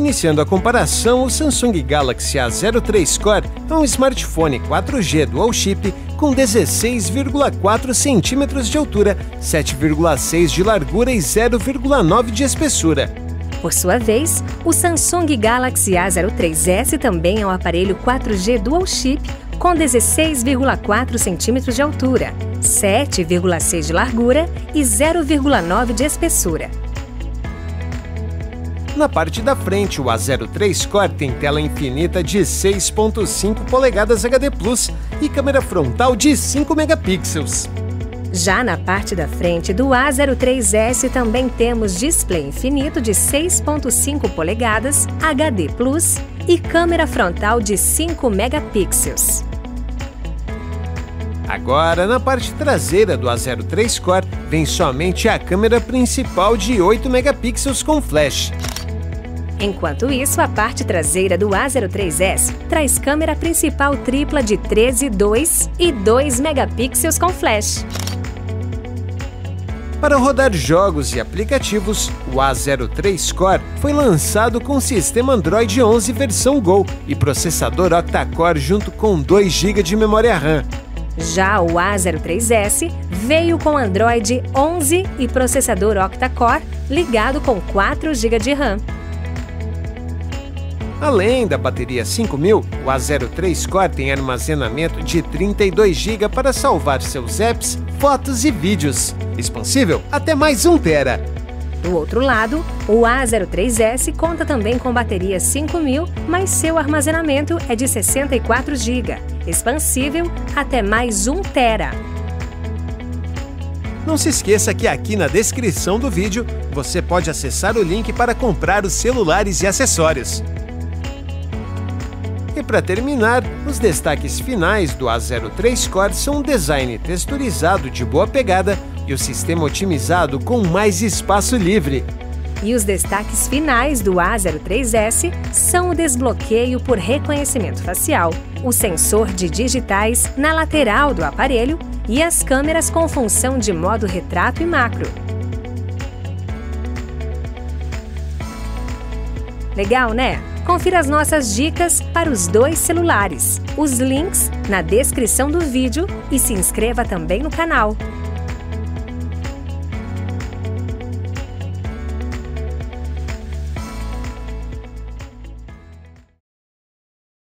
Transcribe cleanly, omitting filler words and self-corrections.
Iniciando a comparação, o Samsung Galaxy A03 Core é um smartphone 4G Dual Chip com 16,4 centímetros de altura, 7,6 de largura e 0,9 de espessura. Por sua vez, o Samsung Galaxy A03s também é um aparelho 4G Dual Chip com 16,4 centímetros de altura, 7,6 de largura e 0,9 de espessura. Na parte da frente, o A03 Core tem tela infinita de 6,5 polegadas HD Plus e câmera frontal de 5 megapixels. Já na parte da frente do A03s também temos display infinito de 6,5 polegadas, HD Plus e câmera frontal de 5 megapixels. Agora, na parte traseira do A03 Core, vem somente a câmera principal de 8 megapixels com flash. Enquanto isso, a parte traseira do A03s traz câmera principal tripla de 13, 2 e 2 megapixels com flash. Para rodar jogos e aplicativos, o A03 Core foi lançado com sistema Android 11 versão Go e processador octa-core junto com 2 GB de memória RAM. Já o A03s veio com Android 11 e processador octa-core ligado com 4 GB de RAM. Além da bateria 5000, o A03 Core tem armazenamento de 32 GB para salvar seus apps, fotos e vídeos. Expansível até mais 1 TB. Do outro lado, o A03s conta também com bateria 5000, mas seu armazenamento é de 64 GB, expansível até mais 1 TB. Não se esqueça que aqui na descrição do vídeo você pode acessar o link para comprar os celulares e acessórios. E para terminar, os destaques finais do A03 Core são um design texturizado de boa pegada e o sistema otimizado com mais espaço livre. E os destaques finais do A03s são o desbloqueio por reconhecimento facial, o sensor de digitais na lateral do aparelho e as câmeras com função de modo retrato e macro. Legal, né? Confira as nossas dicas para os 2 celulares, os links na descrição do vídeo e se inscreva também no canal.